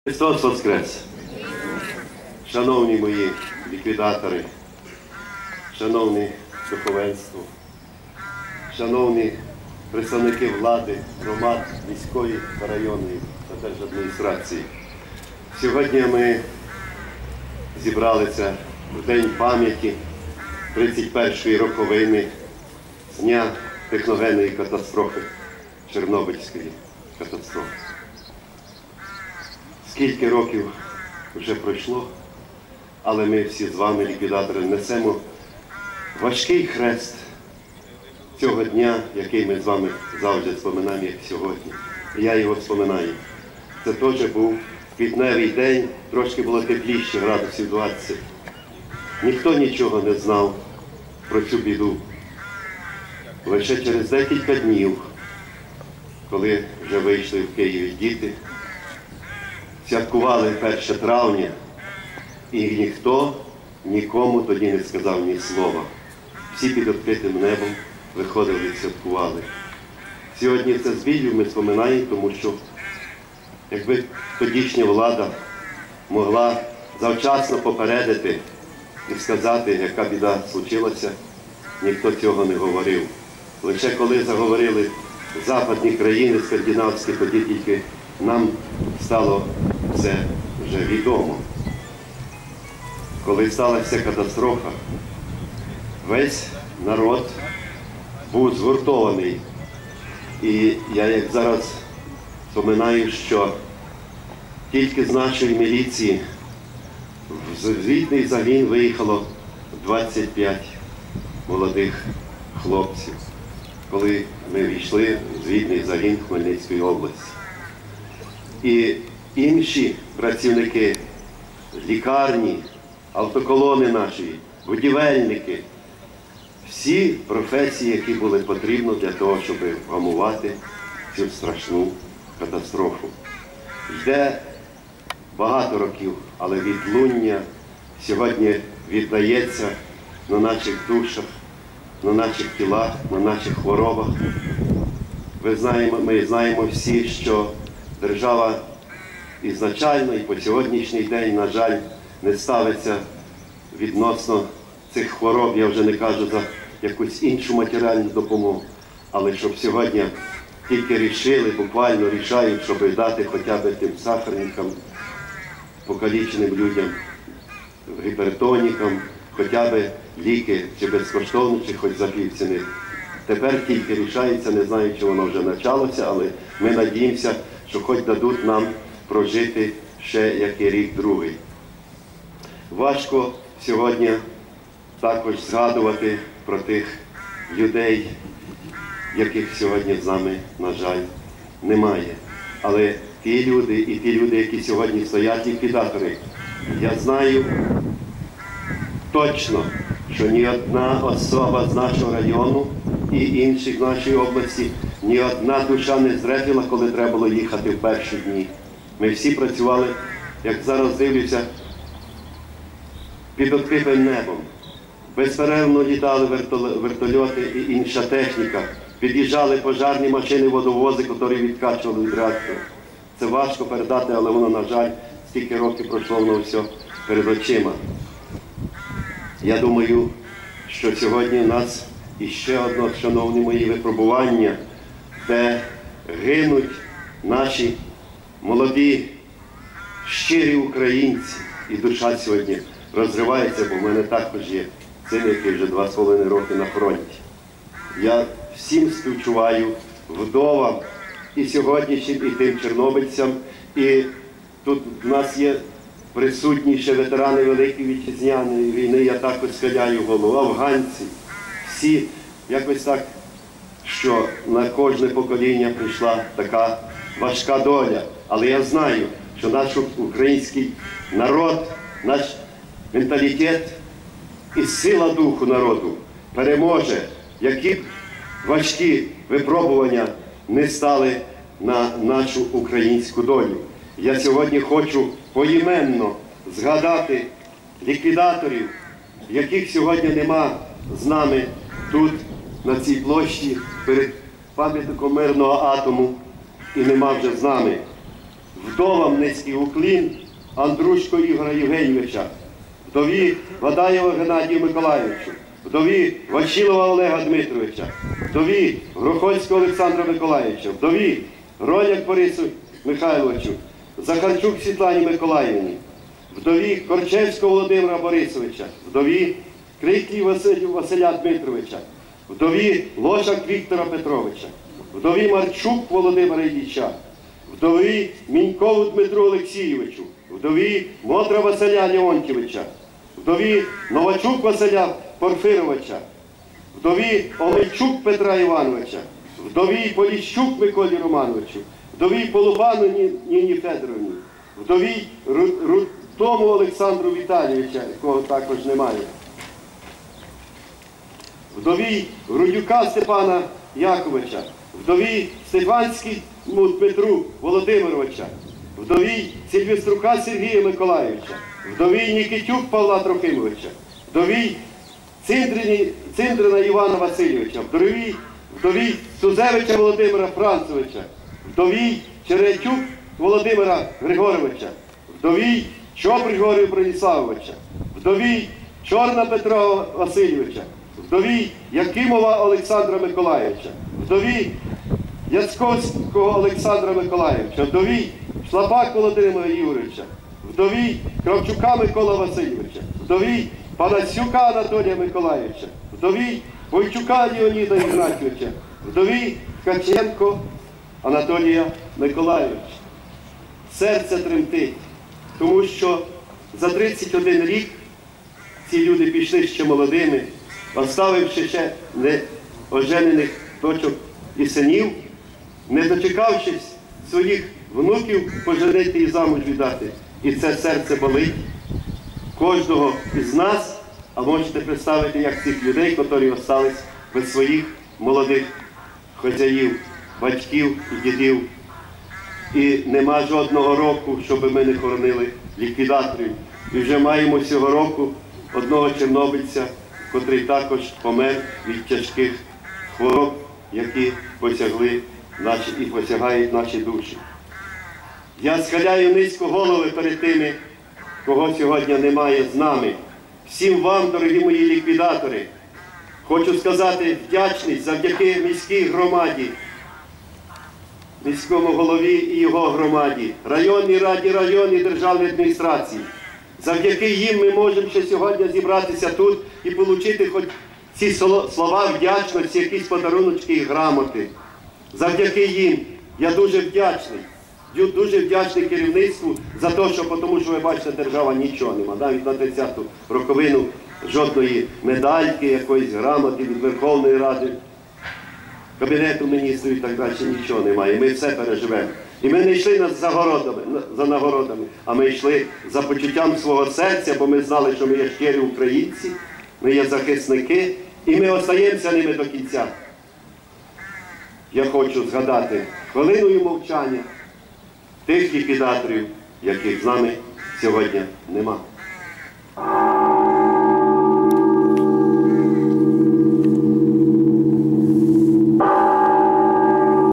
Христос Воскрес! Шановні мої ліквідатори, шановне духовенство, шановні представники влади, громад міської та районної та держадміністрації. Сьогодні ми зібралися в День пам'яті 31-ї роковини з дня техногенної катастрофи, Чорнобильської катастрофи. Скільки років вже пройшло, але ми всі з вами, ліквідатори, несемо важкий хрест цього дня, який ми з вами завжди споминаємо, як сьогодні. І я його споминаю. Це теж був квітневий день, трошки було тепліше, градусів 20. Ніхто нічого не знав про цю біду. Лише через декілька днів, коли вже вийшли в Києві діти, святкували 1 травня, і ніхто нікому тоді не сказав ні слова. Всі під відкритим небом виходили і святкували. Сьогодні це з біллю ми споминаємо, тому що якби тодішня влада могла завчасно попередити і сказати, яка біда случилася, ніхто цього не говорив. Лише коли заговорили западні країни, скандинавські, тоді тільки нам стало це вже відомо. Коли сталася катастрофа, весь народ був згуртований. І я як зараз споминаю, що тільки з нашої міліції в звітний загін виїхало 25 молодих хлопців, коли ми війшли в звітний загін Хмельницької області. І інші працівники, лікарні, автоколони наші, будівельники, всі професії, які були потрібні для того, щоб вгамувати цю страшну катастрофу. Йде багато років, але відлуння сьогодні віддається на наших душах, на наших тілах, на наших хворобах. Ми знаємо всі, що держава ізначально і по сьогоднішній день, на жаль, не ставиться відносно цих хвороб, я вже не кажу за якусь іншу матеріальну допомогу, але щоб сьогодні тільки рішили, буквально рішають, щоб дати хоча б тим сахарникам, покаліченим людям, гіпертонікам, хоча б ліки, чи безкоштовно, чи хоч за півціни. Тепер тільки рішається, не знаю, чи воно вже почалося, але ми надіємося, що хоч дадуть нам прожити ще який рік-другий. Важко сьогодні також згадувати про тих людей, яких сьогодні з нами, на жаль, немає. Але ті люди, які сьогодні стоять, ліквідатори, я знаю точно, що ні одна особа з нашого району і інших з нашої області, ні одна душа не зрепіла, коли треба було їхати в перші дні. Ми всі працювали, як зараз дивлюся, під відкритим небом. Безперервно літали вертольоти і інша техніка. Під'їжджали пожарні машини, водовози, які відкачували від реактора. Це важко передати, але воно, на жаль, стільки років пройшло, воно все перед очима. Я думаю, що сьогодні у нас іще одне, шановні мої, випробування, де гинуть наші молоді, щирі українці. І душа сьогодні розривається, бо в мене також є син, який вже 2,5 роки на фронті. Я всім співчуваю, вдовам, і сьогоднішнім, і тим чорнобильцям. І тут в нас є присутні ще ветерани Великої Вітчизняної війни, я також схиляю голову, афганці. Всі якось так, що на кожне покоління прийшла така важка доля. Але я знаю, що наш український народ, наш менталітет і сила духу народу переможе, які б важкі випробування не стали на нашу українську долю. Я сьогодні хочу поіменно згадати ліквідаторів, яких сьогодні нема з нами тут, на цій площі, перед пам'ятником мирного атому, і нема вже з нами. вдовам низький уклін Андрушко Ігора Євгенійовича, вдові Вадаєва Геннадію Миколайовичу, вдові Ващилова Олега Дмитровича, вдові Грохольського Олександра Миколайовича, вдові Роляк Борису Михайловичу, Захарчук Світлані Миколаївні, вдові Корчевського Володимира Борисовича, вдові Криклі Василя Дмитровича, вдові Лошак Віктора Петровича, вдові Марчук Володимира Ілліча, вдові Мінькову Дмитру Олексійовичу, вдові Мотра Василя Леонтьєвича, вдові Новачук Василя Порфировича, вдові Омельчук Петра Івановича, вдові Поліщук Миколі Романовичу, вдові Полубану Ніні Федоровні, вдові Рудому Олександру Віталійовича, якого також немає, вдові Грудюка Степана Яковича, вдові Стефанському Дмитру Володимировича, вдові Сильвеструка Сергія Миколайовича, вдові Нікітюк Павла Трохимовича, вдові Циндрина Івана Васильовича, вдові Сузевича Володимира Францовича, вдові Черетюк Володимира Григоровича, вдові Чоп Григорія Броніславовича, вдові Чорна Петра Васильовича, вдові Якимова Олександра Миколайовича, вдові Яцьковського Олександра Миколайовича, вдові Шлапак Володимира Юрійовича, вдові Кравчука Микола Васильовича, вдові Панасюка Анатолія Миколайовича, вдові Бойчука Леоніда Ігнатьовича, вдові Ткаченко Анатолія Миколайовича. Серце тремтить, тому що за 31 рік ці люди пішли ще молодими, оставивши ще неоженених дочок і синів, не дочекавшись своїх внуків поженити і замуж віддати. І це серце болить кожного із нас, а можете представити, як цих людей, які остались без своїх молодих хазяїв, батьків і дідів. І нема жодного року, щоб ми не хоронили ліквідаторів. І вже маємо цього року одного чорнобильця, котрий також помер від тяжких хвороб, які посягли і посягають наші душі. Я схиляю низько голови перед тими, кого сьогодні немає з нами. Всім вам, дорогі мої ліквідатори, хочу сказати вдячність завдяки міській громаді, міському голові і його громаді, районній раді, районній державній адміністрації. Завдяки їм ми можемо ще сьогодні зібратися тут і отримати хоч ці слова вдячності, якісь подаруночки і грамоти. Завдяки їм я дуже вдячний. Дуже вдячний керівництву за те, тому що ви бачите, держава нічого нема. Навіть на 30-ту роковину жодної медальки, якоїсь грамоти від Верховної Ради, Кабінету міністрів і так далі, нічого немає. Ми все переживемо. І ми не йшли за нагородами, а ми йшли за почуттям свого серця, бо ми знали, що ми є щирі українці, ми є захисники, і ми остаємося ними до кінця. Я хочу згадати хвилиною мовчання тих ліквідаторів, яких з нами сьогодні нема.